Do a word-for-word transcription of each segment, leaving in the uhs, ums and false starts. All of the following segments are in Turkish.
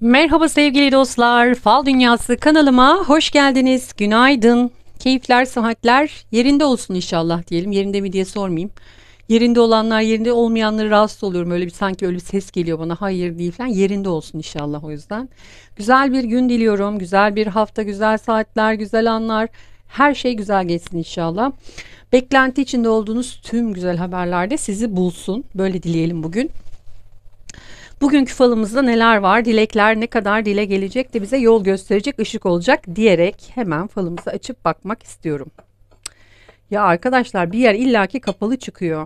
Merhaba sevgili dostlar, Fal Dünyası kanalıma hoş geldiniz. Günaydın. Keyifler, sıhhatler yerinde olsun inşallah diyelim. Yerinde mi diye sormayayım. Yerinde olanlar, yerinde olmayanları rahatsız oluyorum. Öyle bir sanki öyle bir ses geliyor bana. Hayır değil falan. Yerinde olsun inşallah o yüzden. Güzel bir gün diliyorum. Güzel bir hafta, güzel saatler, güzel anlar. Her şey güzel geçsin inşallah. Beklenti içinde olduğunuz tüm güzel haberlerde sizi bulsun. Böyle dileyelim bugün. Bugünkü falımızda neler var? Dilekler ne kadar dile gelecek de bize yol gösterecek, ışık olacak diyerek hemen falımızı açıp bakmak istiyorum. Ya arkadaşlar bir yer illaki kapalı çıkıyor.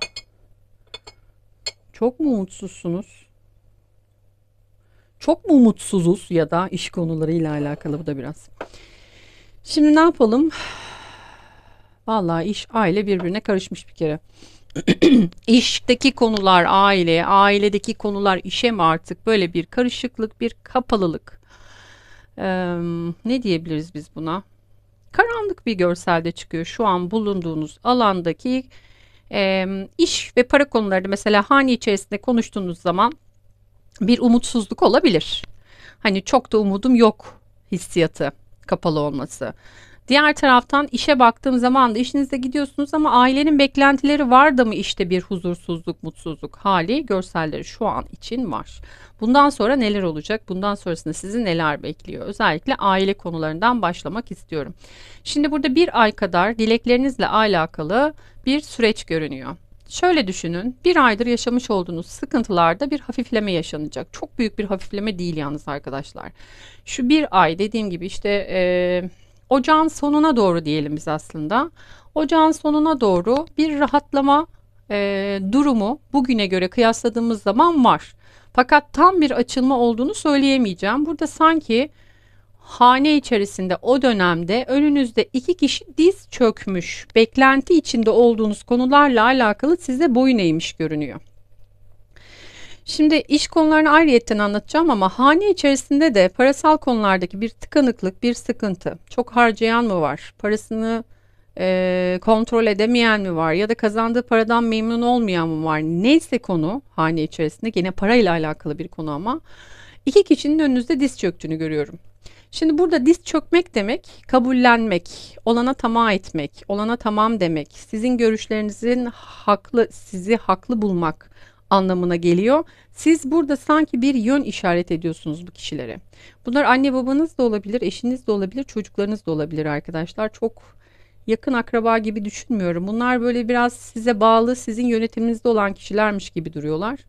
Çok mu umutsuzsunuz? Çok mu umutsuzuz ya da iş konularıyla alakalı bu da biraz. Şimdi ne yapalım? Vallahi iş aile birbirine karışmış bir kere. İşteki konular aile, ailedeki konular işe mi artık böyle bir karışıklık, bir kapalılık. Ee, ne diyebiliriz biz buna? Karanlık bir görselde çıkıyor şu an bulunduğunuz alandaki e, iş ve para konularında mesela hane içerisinde konuştuğunuz zaman bir umutsuzluk olabilir. Hani çok da umudum yok hissiyatı kapalı olması. Diğer taraftan işe baktığım zaman da işinizde gidiyorsunuz ama ailenin beklentileri var da mı işte bir huzursuzluk, mutsuzluk hali görselleri şu an için var. Bundan sonra neler olacak? Bundan sonrasında sizi neler bekliyor? Özellikle aile konularından başlamak istiyorum. Şimdi burada bir ay kadar dileklerinizle alakalı bir süreç görünüyor. Şöyle düşünün, bir aydır yaşamış olduğunuz sıkıntılarda bir hafifleme yaşanacak. Çok büyük bir hafifleme değil yalnız arkadaşlar. Şu bir ay dediğim gibi işte e, ocağın sonuna doğru diyelim biz aslında. Ocağın sonuna doğru bir rahatlama e, durumu bugüne göre kıyasladığımız zaman var. Fakat tam bir açılma olduğunu söyleyemeyeceğim. Burada sanki hane içerisinde o dönemde önünüzde iki kişi diz çökmüş, beklenti içinde olduğunuz konularla alakalı size boyun eğmiş görünüyor. Şimdi iş konularını ayrıyetten anlatacağım ama hane içerisinde de parasal konulardaki bir tıkanıklık, bir sıkıntı. Çok harcayan mı var? Parasını e, kontrol edemeyen mi var? Ya da kazandığı paradan memnun olmayan mı var? Neyse konu hane içerisinde gene parayla alakalı bir konu ama iki kişinin önünüzde diz çöktüğünü görüyorum. Şimdi burada diz çökmek demek, kabullenmek, olana tamah etmek, olana tamam demek, sizin görüşlerinizin haklı, sizi haklı bulmak anlamına geliyor. Siz burada sanki bir yön işaret ediyorsunuz bu kişilere. Bunlar anne babanız da olabilir, eşiniz de olabilir, çocuklarınız da olabilir arkadaşlar. Çok yakın akraba gibi düşünmüyorum. Bunlar böyle biraz size bağlı, sizin yönetiminizde olan kişilermiş gibi duruyorlar.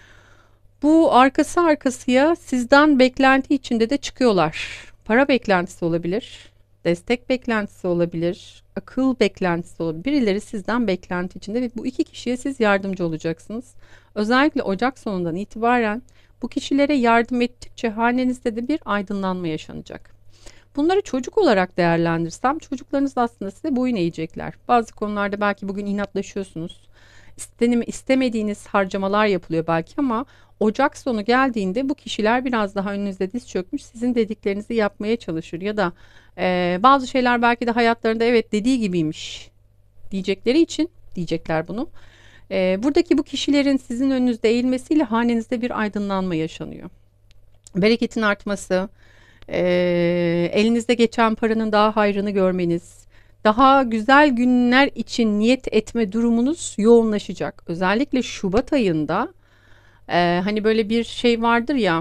Bu arkası arkasıya sizden beklenti içinde de çıkıyorlar. Para beklentisi olabilir, destek beklentisi olabilir, akıl beklentisi olabilir. Birileri sizden beklenti içinde ve bu iki kişiye siz yardımcı olacaksınız. Özellikle Ocak sonundan itibaren bu kişilere yardım ettikçe hanenizde de bir aydınlanma yaşanacak. Bunları çocuk olarak değerlendirsem çocuklarınız aslında size boyun eğecekler. Bazı konularda belki bugün inatlaşıyorsunuz. İstenime, istemediğiniz harcamalar yapılıyor belki ama Ocak sonu geldiğinde bu kişiler biraz daha önünüzde diz çökmüş sizin dediklerinizi yapmaya çalışır ya da e, bazı şeyler belki de hayatlarında evet dediği gibiymiş diyecekleri için diyecekler bunu. E, buradaki bu kişilerin sizin önünüzde eğilmesiyle hanenizde bir aydınlanma yaşanıyor. Bereketin artması, e, elinizde geçen paranın daha hayrını görmeniz, daha güzel günler için niyet etme durumunuz yoğunlaşacak. Özellikle Şubat ayında e, hani böyle bir şey vardır ya,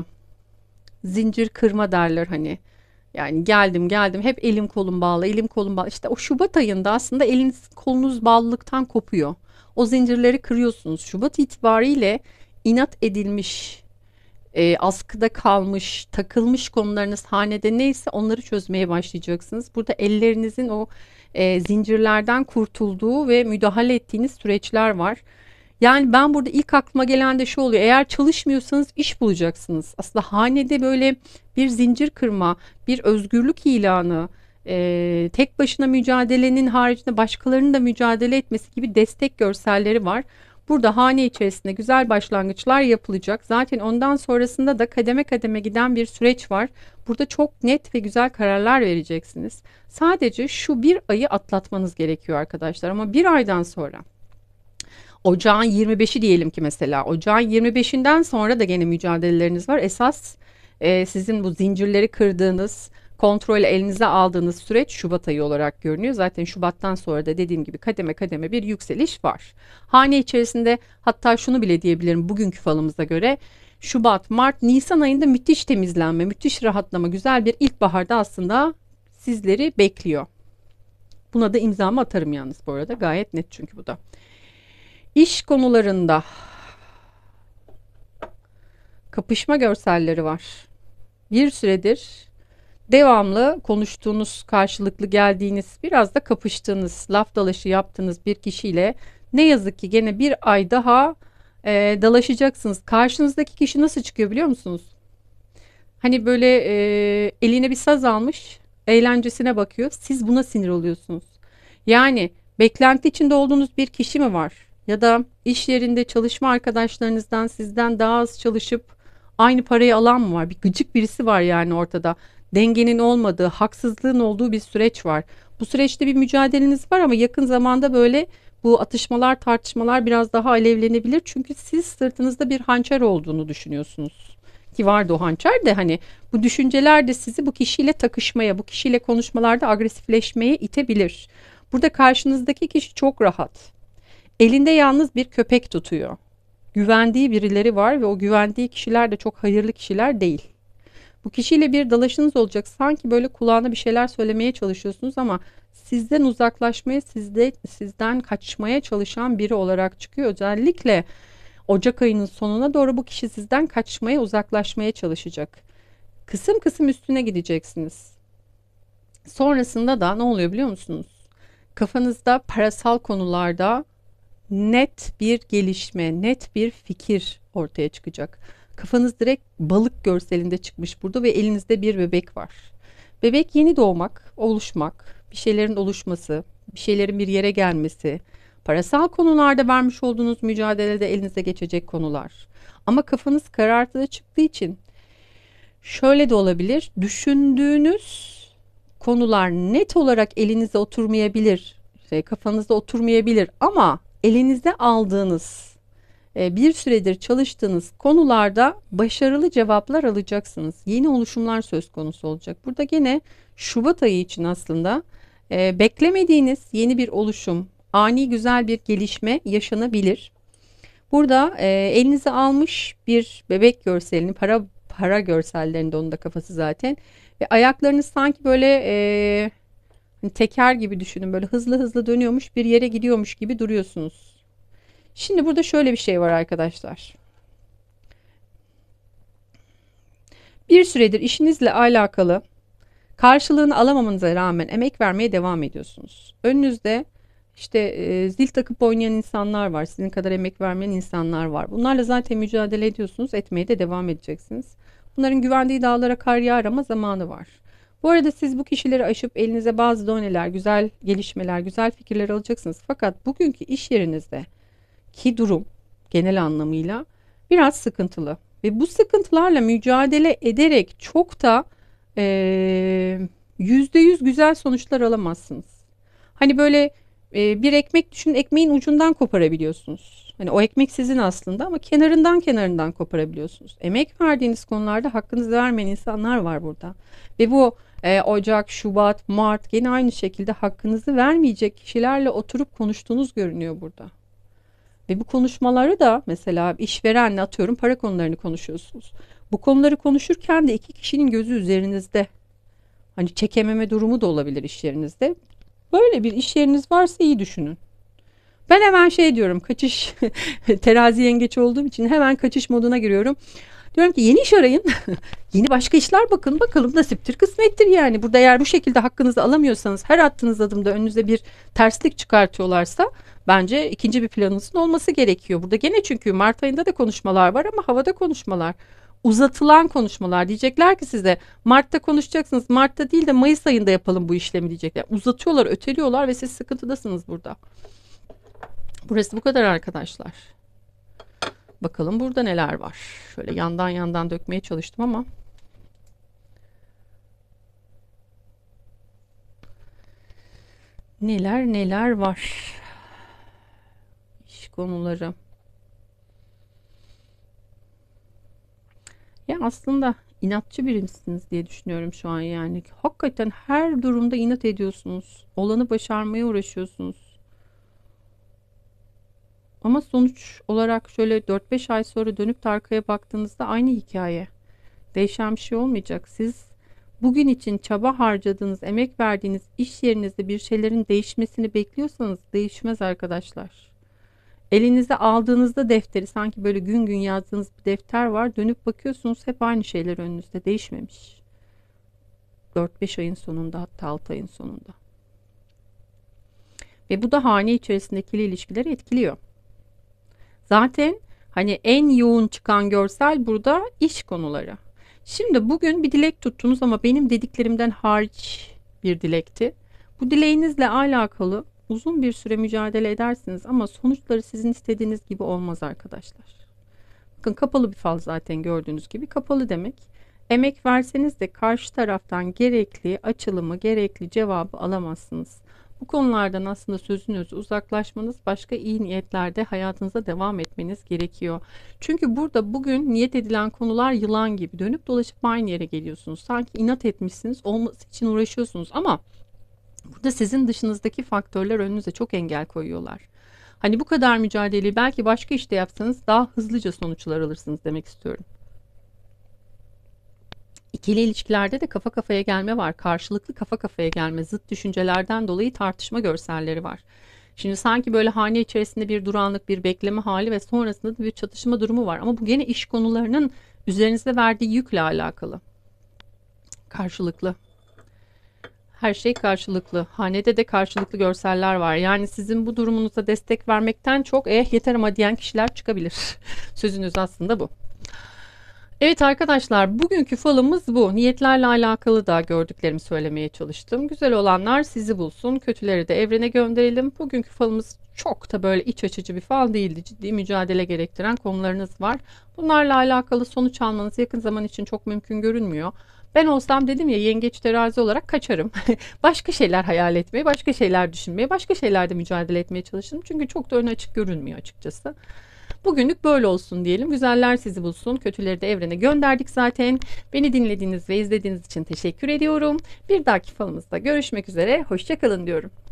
zincir kırma derler hani. Yani geldim geldim hep elim kolum bağlı, elim kolum bağlı. İşte o Şubat ayında aslında eliniz kolunuz bağlılıktan kopuyor. O zincirleri kırıyorsunuz. Şubat itibariyle inat edilmiş, e, askıda kalmış, takılmış konularınız hanede neyse onları çözmeye başlayacaksınız. Burada ellerinizin o e, zincirlerden kurtulduğu ve müdahale ettiğiniz süreçler var. Yani ben burada ilk aklıma gelen de şu oluyor. Eğer çalışmıyorsanız iş bulacaksınız. Aslında hanede böyle bir zincir kırma, bir özgürlük ilanı, e, tek başına mücadelenin haricinde başkalarının da mücadele etmesi gibi destek görselleri var. Burada hane içerisinde güzel başlangıçlar yapılacak. Zaten ondan sonrasında da kademe kademe giden bir süreç var. Burada çok net ve güzel kararlar vereceksiniz. Sadece şu bir ayı atlatmanız gerekiyor arkadaşlar. Ama bir aydan sonra Ocağın yirmi beşi diyelim ki mesela. Ocağın yirmi beşinden sonra da gene mücadeleleriniz var. Esas e, sizin bu zincirleri kırdığınız, kontrolü elinize aldığınız süreç Şubat ayı olarak görünüyor. Zaten Şubat'tan sonra da dediğim gibi kademe kademe bir yükseliş var. Hane içerisinde hatta şunu bile diyebilirim bugünkü falımıza göre Şubat, Mart, Nisan ayında müthiş temizlenme, müthiş rahatlama, güzel bir ilkbaharda aslında sizleri bekliyor. Buna da imzamı atarım yalnız bu arada. Gayet net çünkü bu da. İş konularında kapışma görselleri var. Bir süredir devamlı konuştuğunuz, karşılıklı geldiğiniz, biraz da kapıştığınız, laf dalaşı yaptığınız bir kişiyle ne yazık ki gene bir ay daha e, dalaşacaksınız. Karşınızdaki kişi nasıl çıkıyor biliyor musunuz? Hani böyle e, eline bir saz almış, eğlencesine bakıyor. Siz buna sinir oluyorsunuz. Yani beklenti içinde olduğunuz bir kişi mi var? Ya da iş yerinde çalışma arkadaşlarınızdan sizden daha az çalışıp aynı parayı alan mı var? Bir gıcık birisi var yani ortada. Dengenin olmadığı, haksızlığın olduğu bir süreç var. Bu süreçte bir mücadeleniz var ama yakın zamanda böyle bu atışmalar, tartışmalar biraz daha alevlenebilir. Çünkü siz sırtınızda bir hançer olduğunu düşünüyorsunuz. Ki vardı o hançer de hani bu düşünceler de sizi bu kişiyle takışmaya, bu kişiyle konuşmalarda agresifleşmeye itebilir. Burada karşınızdaki kişi çok rahat. Elinde yalnız bir köpek tutuyor. Güvendiği birileri var ve o güvendiği kişiler de çok hayırlı kişiler değil. Bu kişiyle bir dalaşınız olacak. Sanki böyle kulağına bir şeyler söylemeye çalışıyorsunuz ama sizden uzaklaşmaya, sizde, sizden kaçmaya çalışan biri olarak çıkıyor. Özellikle Ocak ayının sonuna doğru bu kişi sizden kaçmaya, uzaklaşmaya çalışacak. Kısım kısım üstüne gideceksiniz. Sonrasında da ne oluyor biliyor musunuz? Kafanızda parasal konularda net bir gelişme, net bir fikir ortaya çıkacak. Kafanız direkt balık görselinde çıkmış burada ve elinizde bir bebek var. Bebek yeni doğmak, oluşmak, bir şeylerin oluşması, bir şeylerin bir yere gelmesi, parasal konularda vermiş olduğunuz mücadelede elinize geçecek konular. Ama kafanız karartıda çıktığı için şöyle de olabilir. Düşündüğünüz konular net olarak elinize oturmayabilir. Şey, kafanızda oturmayabilir ama elinize aldığınız e, bir süredir çalıştığınız konularda başarılı cevaplar alacaksınız. Yeni oluşumlar söz konusu olacak. Burada gene Şubat ayı için aslında e, beklemediğiniz yeni bir oluşum, ani güzel bir gelişme yaşanabilir. Burada e, elinize almış bir bebek görselini, para para görsellerinde onun da kafası zaten ve ayaklarınız sanki böyle e, teker gibi düşünün, böyle hızlı hızlı dönüyormuş, bir yere gidiyormuş gibi duruyorsunuz. Şimdi burada şöyle bir şey var arkadaşlar. Bir süredir işinizle alakalı karşılığını alamamanıza rağmen emek vermeye devam ediyorsunuz. Önünüzde işte e, zil takıp oynayan insanlar var. Sizin kadar emek vermeyen insanlar var. Bunlarla zaten mücadele ediyorsunuz. Etmeye de devam edeceksiniz. Bunların güvendiği dağlara kar yağar ama zamanı var. Bu arada siz bu kişileri aşıp elinize bazı doneler, güzel gelişmeler, güzel fikirler alacaksınız. Fakat bugünkü iş yerinizde ki durum genel anlamıyla biraz sıkıntılı. Ve bu sıkıntılarla mücadele ederek çok da eee, yüzde yüz güzel sonuçlar alamazsınız. Hani böyle e, bir ekmek düşünün, ekmeğin ucundan koparabiliyorsunuz. Hani o ekmek sizin aslında ama kenarından kenarından koparabiliyorsunuz. Emek verdiğiniz konularda hakkınızı vermeyen insanlar var burada. Ve bu e, Ocak, Şubat, Mart gene aynı şekilde hakkınızı vermeyecek kişilerle oturup konuştuğunuz görünüyor burada. Ve bu konuşmaları da mesela işverenle atıyorum para konularını konuşuyorsunuz. Bu konuları konuşurken de iki kişinin gözü üzerinizde. Hani çekememe durumu da olabilir iş yerinizde. Böyle bir iş yeriniz varsa iyi düşünün. Ben hemen şey diyorum, kaçış terazi yengeç olduğum için hemen kaçış moduna giriyorum. Diyorum ki yeni iş arayın. Yeni başka işler bakın. Bakalım nasiptir, kısmettir yani. Burada eğer bu şekilde hakkınızı alamıyorsanız, her attığınız adımda önünüze bir terslik çıkartıyorlarsa bence ikinci bir planınızın olması gerekiyor. Burada gene çünkü Mart ayında da konuşmalar var ama havada konuşmalar. Uzatılan konuşmalar. Diyecekler ki size Mart'ta konuşacaksınız. Mart'ta değil de Mayıs ayında yapalım bu işlemi diyecekler. Uzatıyorlar, öteliyorlar ve siz sıkıntıdasınız burada. Burası bu kadar arkadaşlar. Bakalım burada neler var. Şöyle yandan yandan dökmeye çalıştım ama. Neler neler var. İş konuları. Ya aslında inatçı birisiniz diye düşünüyorum şu an yani. Hakikaten her durumda inat ediyorsunuz. Olanı başarmaya uğraşıyorsunuz. Ama sonuç olarak şöyle dört beş ay sonra dönüp de arkaya baktığınızda aynı hikaye. Değişen bir şey olmayacak. Siz bugün için çaba harcadığınız, emek verdiğiniz iş yerinizde bir şeylerin değişmesini bekliyorsanız değişmez arkadaşlar. Elinize aldığınızda defteri, sanki böyle gün gün yazdığınız bir defter var. Dönüp bakıyorsunuz hep aynı şeyler önünüzde, değişmemiş. dört beş ayın sonunda, hatta altı ayın sonunda. Ve bu da hane içerisindeki ilişkileri etkiliyor. Zaten hani en yoğun çıkan görsel burada iş konuları. Şimdi bugün bir dilek tuttunuz ama benim dediklerimden hariç bir dilekti. Bu dileğinizle alakalı uzun bir süre mücadele edersiniz ama sonuçları sizin istediğiniz gibi olmaz arkadaşlar. Bakın kapalı bir fal, zaten gördüğünüz gibi kapalı demek. Emek verseniz de karşı taraftan gerekli açılımı, gerekli cevabı alamazsınız. Bu konulardan aslında sözünüz uzaklaşmanız, başka iyi niyetlerde hayatınıza devam etmeniz gerekiyor. Çünkü burada bugün niyet edilen konular yılan gibi dönüp dolaşıp aynı yere geliyorsunuz. Sanki inat etmişsiniz, olması için uğraşıyorsunuz ama burada sizin dışınızdaki faktörler önünüze çok engel koyuyorlar. Hani bu kadar mücadeleyi belki başka işte yapsanız daha hızlıca sonuçlar alırsınız demek istiyorum. İkili ilişkilerde de kafa kafaya gelme var. Karşılıklı kafa kafaya gelme, zıt düşüncelerden dolayı tartışma görselleri var. Şimdi sanki böyle hane içerisinde bir duranlık, bir bekleme hali ve sonrasında da bir çatışma durumu var. Ama bu gene iş konularının üzerinize verdiği yükle alakalı. Karşılıklı. Her şey karşılıklı. Hanede de karşılıklı görseller var. Yani sizin bu durumunuza destek vermekten çok eh yeter ama diyen kişiler çıkabilir. Sözünüz aslında bu. Evet arkadaşlar, bugünkü falımız bu. Niyetlerle alakalı da gördüklerimi söylemeye çalıştım. Güzel olanlar sizi bulsun, kötüleri de evrene gönderelim. Bugünkü falımız çok da böyle iç açıcı bir fal değildi. Ciddi mücadele gerektiren konularınız var. Bunlarla alakalı sonuç almanız yakın zaman için çok mümkün görünmüyor. Ben olsam dedim ya, yengeç terazi olarak kaçarım. Başka şeyler hayal etmeye, başka şeyler düşünmeye, başka şeylerde mücadele etmeye çalışırım. Çünkü çok da öne açık görünmüyor açıkçası. Bugünlük böyle olsun diyelim. Güzeller sizi bulsun. Kötüleri de evrene gönderdik zaten. Beni dinlediğiniz ve izlediğiniz için teşekkür ediyorum. Bir dahaki falımızda görüşmek üzere. Hoşça kalın diyorum.